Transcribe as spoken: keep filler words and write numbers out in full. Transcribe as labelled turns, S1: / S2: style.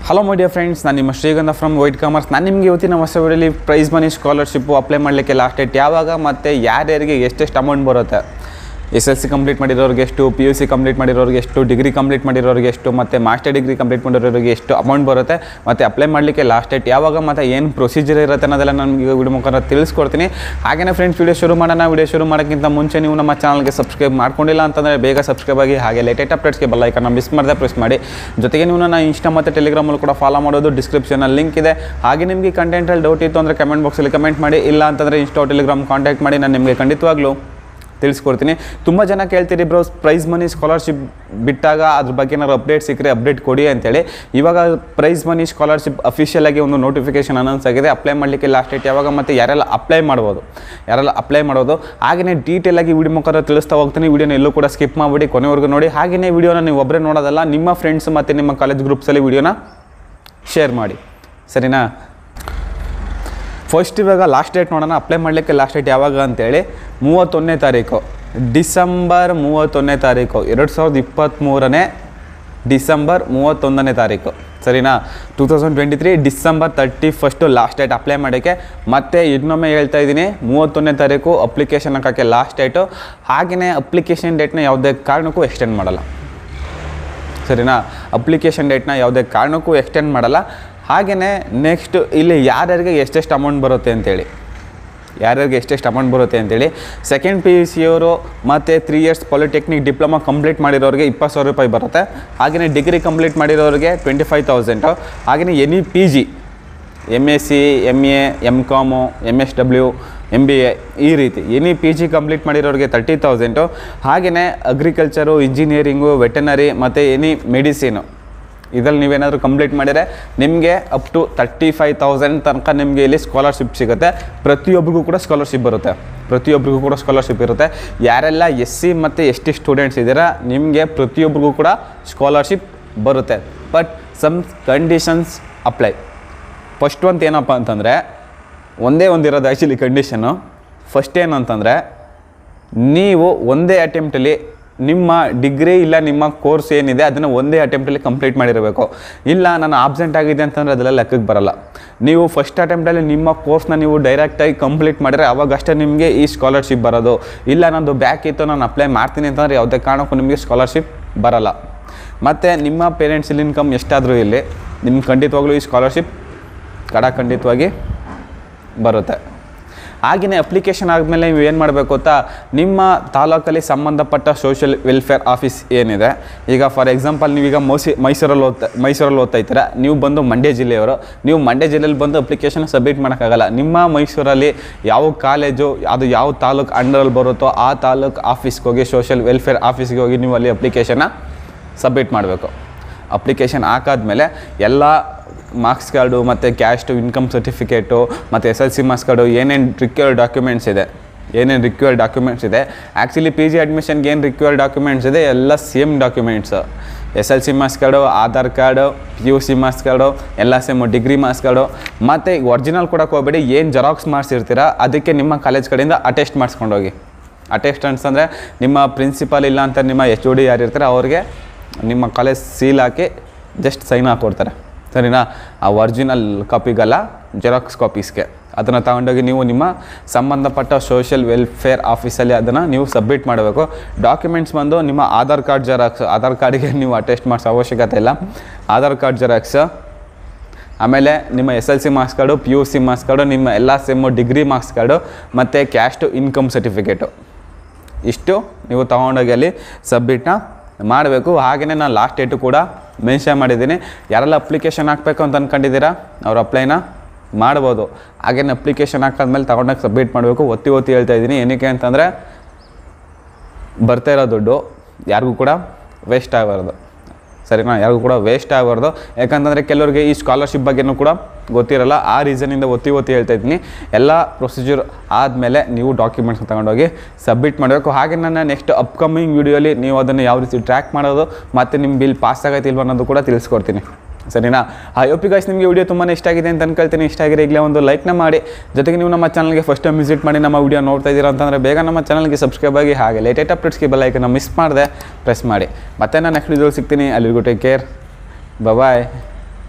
S1: Hello my dear friends, ನಾನು ನಿಮ್ಮ ಶ್ರೀಗಂಧ ಫ್ರಮ್ ವೈಟ್ ಕಾಮರ್ಸ್. ನಾನು ನಿಮಗೆ ಇವತ್ತಿನ ಹೊಸ ವಿಡಿಯೋಲಿ ಪ್ರೈಸ್ ಮನಿ ಸ್ಕಾಲರ್ಶಿಪ್ಪು ಅಪ್ಲೈ ಮಾಡಲಿಕ್ಕೆ ಲಾಸ್ಟ್ ಡೇಟ್ ಯಾವಾಗ ಮತ್ತು ಯಾರ್ಯಾರಿಗೆ ಎಷ್ಟೆಷ್ಟು ಅಮೌಂಟ್ ಬರುತ್ತೆ, ಎಸ್ ಎಲ್ ಸಿ ಕಂಪ್ಲೀಟ್ ಮಾಡಿರೋರಿಗೆ ಎಷ್ಟು, ಪಿ ಯು ಸಿ ಕಂಪ್ಲೀಟ್ ಮಾಡಿರೋರಿಗೆ ಎಷ್ಟು, ಡಿಗ್ರಿ ಕಂಪ್ಲೀಟ್ ಮಾಡಿರೋರಿಗೆ ಎಷ್ಟು, ಮತ್ತು ಮಾಸ್ಟರ್ ಡಿಗ್ರಿ ಕಂಪ್ಲೀಟ್ ಮಾಡಿರೋರಿಗೆ ಎಷ್ಟು ಅಮೌಂಟ್ ಬರುತ್ತೆ, ಮತ್ತು ಅಪ್ಲೈ ಮಾಡಲಿಕ್ಕೆ ಲಾಸ್ಟ್ ಡೇಟ್ ಯಾವಾಗ ಮತ್ತು ಏನು ಪ್ರೊಸೀಜರ್ ಇರುತ್ತೆ ಅನ್ನೋದೆಲ್ಲ ನನಗೆ ವಿಡಿಯೋ ಮುಖಾಂತರ ತಿಳಿಸ್ಕೊಡ್ತೀನಿ. ಹಾಗೆಯೇ ಫ್ರೆಂಡ್ಸ್, ವಿಡಿಯೋ ಶುರು ಮಾಡೋಣ. ವಿಡಿಯೋ ಶುರು ಮಾಡೋಕ್ಕಿಂತ ಮುಂಚೆ ನೀವು ನಮ್ಮ ಚಾನಲ್ಗೆ ಸಬ್ಸ್ಕ್ರೈಬ್ ಮಾಡ್ಕೊಂಡಿಲ್ಲ ಅಂತಂದರೆ ಬೇಗ ಸಬ್ಸ್ಕ್ರೈಬ್ ಆಗಿ, ಹಾಗೆ ಲೇಟೆಸ್ಟ್ ಅಪ್ಡೇಟ್ಸ್ಗೆ ಬೆಲ್ ಐಕಾನ್ನ ಮಿಸ್ ಮಾಡದೆ ಪ್ರೆಸ್ ಮಾಡಿ. ಜೊತೆಗೆ ನೀವು ನನ್ನ ಇನ್ಸ್ಟಾ ಮತ್ತು ಟೆಲಿಗ್ರಾಮಲ್ಲಿ ಕೂಡ ಫಾಲೋ ಮಾಡೋದು ಡಿಸ್ಕ್ರಿಪ್ಷನಲ್ಲಿ ಲಿಂಕ್ ಇದೆ. ಹಾಗೆ ನಿಮಗೆ ಕಂಟೆಂಟಲ್ಲಿ ಡೌಟ್ ಇತ್ತು ಅಂದರೆ ಕಮೆಂಟ್ ಬಾಕ್ಸಲ್ಲಿ ಕಮೆಂಟ್ ಮಾಡಿ, ಇಲ್ಲ ಅಂತಂದರೆ ಇನ್ಸ್ಟಾ ಟೆಲಿಗ್ರಾಮ್ ಕಾಂಟ್ಯಾಕ್ಟ್ ಮಾಡಿ, ನಾನು ನಿಮಗೆ ಖಂಡಿತವಾಗ್ಲೂ ತಿಳಿಸ್ಕೊಡ್ತೀನಿ. ತುಂಬ ಜನ ಕೇಳ್ತೀರಿ ಬ್ರೋ, ಪ್ರೈಸ್ ಮನಿ ಸ್ಕಾಲರ್ಶಿಪ್ ಬಿಟ್ಟಾಗ ಅದ್ರ ಬಗ್ಗೆ ಏನಾದ್ರು ಅಪ್ಡೇಟ್ ಸಿಕ್ಕರೆ ಅಪ್ಡೇಟ್ ಕೊಡಿ ಅಂತೇಳಿ. ಇವಾಗ ಪ್ರೈಸ್ ಮನಿ ಸ್ಕಾಲರ್ಶಿಪ್ ಅಫಿಷಿಯಲ್ ಆಗಿ ಒಂದು ನೋಟಿಫಿಕೇಶನ್ ಅನೌನ್ಸ್ ಆಗಿದೆ. ಅಪ್ಲೈ ಮಾಡಲಿಕ್ಕೆ ಲಾಸ್ಟ್ ಡೇಟ್ ಯಾವಾಗ ಮತ್ತು ಯಾರೆಲ್ಲ ಅಪ್ಲೈ ಮಾಡ್ಬೋದು ಯಾರೆಲ್ಲ ಅಪ್ಲೈ ಮಾಡೋದು ಹಾಗೆಯೇ ಡೀಟೇಲ್ ಆಗಿ ವಿಡಿಯೋ ಮುಖಾಂತರ ತಿಳಿಸ್ತಾ ಹೋಗ್ತೀನಿ. ವಿಡಿಯೋನ ಎಲ್ಲೂ ಕೂಡ ಸ್ಕಿಪ್ ಮಾಡಿಬಿಡಿ, ಕೊನೆವರೆಗೂ ನೋಡಿ. ಹಾಗೆಯೇ ವಿಡಿಯೋನ ನೀವು ಒಬ್ಬರೇ ನೋಡೋದಲ್ಲ, ನಿಮ್ಮ ಫ್ರೆಂಡ್ಸ್ ಮತ್ತು ನಿಮ್ಮ ಕಾಲೇಜ್ ಗ್ರೂಪ್ಸಲ್ಲಿ ವಿಡಿಯೋನ ಶೇರ್ ಮಾಡಿ, ಸರಿನಾ? ಫಸ್ಟ್ ಇವಾಗ ಲಾಸ್ಟ್ ಡೇಟ್ ನೋಡೋಣ. ಅಪ್ಲೈ ಮಾಡಲಿಕ್ಕೆ ಲಾಸ್ಟ್ ಡೇಟ್ ಯಾವಾಗ ಅಂತೇಳಿ ಮೂವತ್ತೊಂದನೇ ತಾರೀಕು ಡಿಸೆಂಬರ್ ಮೂವತ್ತೊಂದನೇ ತಾರೀಕು ಎರಡು ಸಾವಿರದ ಇಪ್ಪತ್ತ್ಮೂರನೇ ಡಿಸೆಂಬರ್ ಮೂವತ್ತೊಂದನೇ ತಾರೀಕು, ಸರಿನಾ? Two thousand twenty three December thirty first last date apply ಮಾಡೋಕ್ಕೆ. ಮತ್ತು ಇನ್ನೊಮ್ಮೆ ಹೇಳ್ತಾ ಇದ್ದೀನಿ, ಮೂವತ್ತೊಂದನೇ ತಾರೀಕು ಅಪ್ಲಿಕೇಶನ್ ಹಾಕೋಕ್ಕೆ ಲಾಸ್ಟ್ ಡೇಟು. ಹಾಗೆಯೇ ಅಪ್ಲಿಕೇಶನ್ ಡೇಟ್ನ ಯಾವುದೇ ಕಾರಣಕ್ಕೂ ಎಕ್ಸ್ಟೆಂಡ್ ಮಾಡಲ್ಲ, ಸರಿನಾ? ಅಪ್ಲಿಕೇಶನ್ ಡೇಟ್ನ ಯಾವುದೇ ಕಾರಣಕ್ಕೂ ಎಕ್ಸ್ಟೆಂಡ್ ಮಾಡಲ್ಲ. ಹಾಗೆಯೇ ನೆಕ್ಸ್ಟ್ ಇಲ್ಲಿ ಯಾರ್ಯಾರಿಗೆ ಎಷ್ಟೆಷ್ಟು ಅಮೌಂಟ್ ಬರುತ್ತೆ ಅಂತೇಳಿ ಯಾರ್ಯಾರಿಗೆ ಎಷ್ಟೆಷ್ಟು ಅಮೌಂಟ್ ಬರುತ್ತೆ ಅಂತೇಳಿ ಸೆಕೆಂಡ್ ಪಿ ಯು ಸಿಯವರು ಮತ್ತು three years polytechnic diploma complete ಮಾಡಿರೋರಿಗೆ ಇಪ್ಪತ್ತು ಸಾವಿರ ರೂಪಾಯಿ ಬರುತ್ತೆ. ಹಾಗೆಯೇ ಡಿಗ್ರಿ ಕಂಪ್ಲೀಟ್ ಮಾಡಿರೋರಿಗೆ ಟ್ವೆಂಟಿ ಫೈವ್ ತೌಸಂಡು. ಹಾಗೆಯೇ any P G, M S C, M A, M com, M S W, M B A, ಈ ರೀತಿ ಎನಿ ಪಿ ಜಿ ಕಂಪ್ಲೀಟ್ ಮಾಡಿರೋರಿಗೆ ತರ್ಟಿ ತೌಸಂಡು. ಹಾಗೆಯೇ ಅಗ್ರಿಕಲ್ಚರು, ಇಂಜಿನಿಯರಿಂಗು, ವೆಟನರಿ ಮತ್ತು ಎನಿ ಮೆಡಿಸಿನು ಇದರಲ್ಲಿ ನೀವೇನಾದರೂ complete ಮಾಡಿದರೆ ನಿಮಗೆ up to thirty five thousand ತನಕ ನಿಮಗೆ ಇಲ್ಲಿ ಸ್ಕಾಲರ್ಶಿಪ್ ಸಿಗುತ್ತೆ. ಪ್ರತಿಯೊಬ್ಬರಿಗೂ ಕೂಡ ಸ್ಕಾಲರ್ಶಿಪ್ ಬರುತ್ತೆ ಪ್ರತಿಯೊಬ್ಬರಿಗೂ ಕೂಡ ಸ್ಕಾಲರ್ಶಿಪ್ ಇರುತ್ತೆ. ಯಾರೆಲ್ಲ ಎಸ್ ಸಿ ಮತ್ತು ಎಸ್ ಟಿ ಸ್ಟೂಡೆಂಟ್ಸ್ ಇದ್ದೀರಾ, ನಿಮಗೆ ಪ್ರತಿಯೊಬ್ಬರಿಗೂ ಕೂಡ ಸ್ಕಾಲರ್ಶಿಪ್ ಬರುತ್ತೆ. But some conditions apply. First ಒಂದು ಏನಪ್ಪ ಅಂತಂದರೆ, ಒಂದೇ ಒಂದಿರೋದು ಆ್ಯಕ್ಚುಲಿ ಕಂಡೀಷನು. ಫಸ್ಟ್ ಏನಂತಂದರೆ, ನೀವು ಒಂದೇ ಅಟೆಂಪ್ಟಲ್ಲಿ ನಿಮ್ಮ ಡಿಗ್ರಿ ಇಲ್ಲ ನಿಮ್ಮ ಕೋರ್ಸ್ ಏನಿದೆ ಅದನ್ನು ಒಂದೇ ಅಟೆಂಪ್ಟಲ್ಲಿ ಕಂಪ್ಲೀಟ್ ಮಾಡಿರಬೇಕು. ಇಲ್ಲ ನಾನು ಆಬ್ಸೆಂಟ್ ಆಗಿದೆ ಅಂತಂದರೆ ಅದೆಲ್ಲ ಲೆಕ್ಕಕ್ಕೆ ಬರಲ್ಲ. ನೀವು ಫಸ್ಟ್ ಅಟೆಂಪ್ಟಲ್ಲಿ ನಿಮ್ಮ ಕೋರ್ಸ್ನ ನೀವು ಡೈರೆಕ್ಟಾಗಿ ಕಂಪ್ಲೀಟ್ ಮಾಡಿದರೆ ಅವಾಗಷ್ಟೇ ನಿಮಗೆ ಈ ಸ್ಕಾಲರ್ಶಿಪ್ ಬರೋದು. ಇಲ್ಲ ನಂದು ಬ್ಯಾಕ್ ಇತ್ತು, ನಾನು ಅಪ್ಲೈ ಮಾಡ್ತೀನಿ ಅಂತಂದರೆ ಯಾವುದೇ ಕಾರಣಕ್ಕೂ ನಿಮಗೆ ಸ್ಕಾಲರ್ಶಿಪ್ ಬರಲ್ಲ. ಮತ್ತು ನಿಮ್ಮ ಪೇರೆಂಟ್ಸಲ್ಲಿ ಇನ್ಕಮ್ ಎಷ್ಟಾದರೂ ಇಲ್ಲಿ ನಿಮ್ಗೆ ಖಂಡಿತವಾಗ್ಲೂ ಈ ಸ್ಕಾಲರ್ಶಿಪ್ ಕಡ ಖಂಡಿತವಾಗಿ ಬರುತ್ತೆ. ಹಾಗೆಯೇ ಅಪ್ಲಿಕೇಶನ್ ಆದಮೇಲೆ ನೀವು ಏನು ಮಾಡಬೇಕು ಗೊತ್ತಾ, ನಿಮ್ಮ ತಾಲೂಕಲ್ಲಿ ಸಂಬಂಧಪಟ್ಟ ಸೋಷಿಯಲ್ ವೆಲ್ಫೇರ್ ಆಫೀಸ್ ಏನಿದೆ, ಈಗ ಫಾರ್ ಎಕ್ಸಾಂಪಲ್ ನೀವೀಗ ಮೈಸಿ ಮೈಸೂರಲ್ಲಿ ಓದ್ತಾ ಮೈಸೂರಲ್ಲಿ ಓದ್ತಾ ಇದ್ದೀರಾ, ನೀವು ಬಂದು ಮಂಡ್ಯ ಜಿಲ್ಲೆಯವರು, ನೀವು ಮಂಡ್ಯ ಜಿಲ್ಲೆಯಲ್ಲಿ ಬಂದು ಅಪ್ಲಿಕೇಶನ್ ಸಬ್ಮಿಟ್ ಮಾಡೋಕ್ಕಾಗಲ್ಲ. ನಿಮ್ಮ ಮೈಸೂರಲ್ಲಿ ಯಾವ ಕಾಲೇಜು ಅದು ಯಾವ ತಾಲೂಕು ಅಂಡರಲ್ಲಿ ಬರುತ್ತೋ ಆ ತಾಲೂಕು ಆಫೀಸ್ಗೆ ಹೋಗಿ, ಸೋಷಿಯಲ್ ವೆಲ್ಫೇರ್ ಆಫೀಸ್ಗೆ ಹೋಗಿ ನೀವು ಅಲ್ಲಿ ಅಪ್ಲಿಕೇಶನ್ನ ಸಬ್ಮಿಟ್ ಮಾಡಬೇಕು. ಅಪ್ಲಿಕೇಶನ್ ಹಾಕಾದ್ಮೇಲೆ ಎಲ್ಲ ಮಾರ್ಕ್ಸ್ ಕಾರ್ಡು ಮತ್ತು ಕ್ಯಾಸ್ಟು, ಇನ್ಕಮ್ ಸರ್ಟಿಫಿಕೇಟು ಮತ್ತು S L C marks card, ಏನೇನು ರಿಕ್ವೈರ್ಡ್ ಡಾಕ್ಯುಮೆಂಟ್ಸ್ ಇದೆ ಏನೇನು ರಿಕ್ವೈರ್ಡ್ ಡಾಕ್ಯುಮೆಂಟ್ಸ್ ಇದೆ ಆ್ಯಕ್ಚುಲಿ ಪಿ ಜಿ ಅಡ್ಮಿಷನ್ಗೆ ಏನು ರಿಕ್ವೈರ್ಡ್ ಡಾಕ್ಯುಮೆಂಟ್ಸ್ ಇದೆ ಎಲ್ಲ same documents. S L C marks card, Aadhaar card, P U C marks card ಎಲ್ಲ ಸೇಮು, ಡಿಗ್ರಿ ಮಾರ್ಕ್ಸ್ ಕಾರ್ಡು. ಮತ್ತು ಒರಿಜಿನಲ್ ಕೊಡೋಕೆ ಹೋಗಬೇಡಿ, ಏನು ಜೆರಾಕ್ಸ್ ಮಾಡಿಸಿರ್ತೀರ ಅದಕ್ಕೆ ನಿಮ್ಮ ಕಾಲೇಜ್ ಕಡೆಯಿಂದ ಅಟೆಸ್ಟ್ ಮಾಡಿಸ್ಕೊಂಡೋಗಿ. ಅಟೆಸ್ಟ್ ಅಂತಂದರೆ ನಿಮ್ಮ ಪ್ರಿನ್ಸಿಪಾಲ್ ಇಲ್ಲ ಅಂತ ನಿಮ್ಮ ಎಚ್ ಒ ಡಿ ಯಾರು ಇರ್ತಾರೆ ಅವ್ರಿಗೆ ನಿಮ್ಮ ಕಾಲೇಜ್ ಸೀಲ್ ಹಾಕಿ ಜಸ್ಟ್ ಸೈನ್ ಹಾಕ್ಕೊಡ್ತಾರೆ, ಸರಿನಾ? ಆ ಒರಿಜಿನಲ್ ಕಾಪಿಗಲ್ಲ, ಜೆರಾಕ್ಸ್ ಕಾಪೀಸ್ಗೆ ಅದನ್ನು ತಗೊಂಡೋಗಿ ನೀವು ನಿಮ್ಮ ಸಂಬಂಧಪಟ್ಟ ಸೋಷಿಯಲ್ ವೆಲ್ಫೇರ್ ಆಫೀಸಲ್ಲಿ ಅದನ್ನು ನೀವು ಸಬ್ಮಿಟ್ ಮಾಡಬೇಕು. ಡಾಕ್ಯುಮೆಂಟ್ಸ್ ಬಂದು ನಿಮ್ಮ ಆಧಾರ್ ಕಾರ್ಡ್ ಜೆರಾಕ್ಸ್, ಆಧಾರ್ ಕಾರ್ಡಿಗೆ ನೀವು ಅಟೆಸ್ಟ್ ಮಾಡಿಸೋ ಅವಶ್ಯಕತೆ ಇಲ್ಲ, ಆಧಾರ್ ಕಾರ್ಡ್ ಜೆರಾಕ್ಸ್. ಆಮೇಲೆ ನಿಮ್ಮ S L C marks card, P U C marks card, ನಿಮ್ಮ ಎಲ್ಲ ಸೆಮ್ಮು ಡಿಗ್ರಿ ಮಾರ್ಕ್ಸ್ ಕಾರ್ಡು ಮತ್ತು ಕ್ಯಾಸ್ಟು, ಇನ್ಕಮ್ ಸರ್ಟಿಫಿಕೇಟು, ಇಷ್ಟು ನೀವು ತೊಗೊಂಡೋಗಿ ಅಲ್ಲಿ ಸಬ್ಮಿಟ್ನ ಮಾಡಬೇಕು. ಹಾಗೆಯೇ ನಾನು ಲಾಸ್ಟ್ ಡೇಟು ಕೂಡ ಮೆನ್ಷನ್ ಮಾಡಿದ್ದೀನಿ. ಯಾರೆಲ್ಲ ಅಪ್ಲಿಕೇಶನ್ ಹಾಕಬೇಕು ಅಂತ ಅಂದ್ಕೊಂಡಿದ್ದೀರಾ ಅವ್ರು ಅಪ್ಲೈನ ಮಾಡ್ಬೋದು. ಹಾಗೆಯೇ ಅಪ್ಲಿಕೇಶನ್ ಹಾಕಾದ್ಮೇಲೆ ತೊಗೊಂಡೋಗಿ ಸಬ್ಮಿಟ್ ಮಾಡಬೇಕು. ಒತ್ತಿ ಒತ್ತಿ ಹೇಳ್ತಾ ಇದ್ದೀನಿ, ಏನಕ್ಕೆ ಅಂತಂದರೆ ಬರ್ತಾ ಇರೋ ದುಡ್ಡು ಯಾರಿಗೂ ಕೂಡ ವೇಸ್ಟ್ ಆಗಬಾರ್ದು, ಸರಿನಾ? ಯಾರಿಗೂ ಕೂಡ ವೇಸ್ಟ್ ಆಗಬಾರ್ದು. ಯಾಕಂತಂದರೆ ಕೆಲವರಿಗೆ ಈ ಸ್ಕಾಲರ್ಶಿಪ್ ಬಗ್ಗೆನೂ ಕೂಡ ಗೊತ್ತಿರಲ್ಲ. ಆ ರೀಸನಿಂದ ಒತ್ತಿ ಒತ್ತಿ ಹೇಳ್ತಾ ಇದ್ದೀನಿ. ಎಲ್ಲ ಪ್ರೊಸೀಜರ್ ಆದಮೇಲೆ ನೀವು ಡಾಕ್ಯುಮೆಂಟ್ಸ್ನ ತೊಗೊಂಡೋಗಿ ಸಬ್ಮಿಟ್ ಮಾಡಬೇಕು. ಹಾಗೆ ನನ್ನ ನೆಕ್ಸ್ಟ್ ಅಪ್ಕಮಿಂಗ್ ವೀಡಿಯೋಲಿ ನೀವು ಅದನ್ನು ಯಾವ ರೀತಿ ಟ್ರ್ಯಾಕ್ ಮಾಡೋದು ಮತ್ತು ನಿಮ್ಮ ಬಿಲ್ ಪಾಸ್ ಆಗೈತೆ ಇಲ್ವ ಅನ್ನೋದು ಕೂಡ ತಿಳಿಸ್ಕೊಡ್ತೀನಿ, ಸರಿನಾ? ಐ ಹೋಪ್ ಯು ಗೈಸ್ ನಿಮಗೆ ವಿಡಿಯೋ ತುಂಬಾ ಇಷ್ಟ ಆಗಿದೆ ಅಂತ ಅನ್ಕೊಳ್ತೀನಿ. ಇಷ್ಟ ಆಗಿರೋ ಈಗಲೇ ಒಂದು ಲೈಕ್ನ ಮಾಡಿ, ಜೊತೆಗೆ ನೀವು ನಮ್ಮ ಚಾನಲ್ಗೆ ಫಸ್ಟ್ ಟೈಮ್ ವಿಸಿಟ್ ಮಾಡಿ ನಮ್ಮ ವಿಡಿಯೋ ನೋಡ್ತಾ ಇದ್ದೀರಾ ಅಂತಂದರೆ ಬೇಗ ನಮ್ಮ ಚಾನಲ್ಗೆ ಸಬ್ಸ್ಕ್ರೈಬ್ ಆಗಿ, ಹಾಗೆ ಲೇಟೆಸ್ಟ್ ಅಪ್ಡೇಟ್ಸ್ಗೆ ಬೆಲ್ ಐಕನ್ನ ಮಿಸ್ ಮಾಡಿದೆ ಪ್ರೆಸ್ ಮಾಡಿ. ಮತ್ತೆ ನಾನು ನೆಕ್ಸ್ಟ್ ವಿಡಿಯೋ ಸಿಗ್ತೀನಿ. ಅಲ್ಲಿಗೂ ಟೇಕ್ ಕೇರ್, ಬಾಯ್.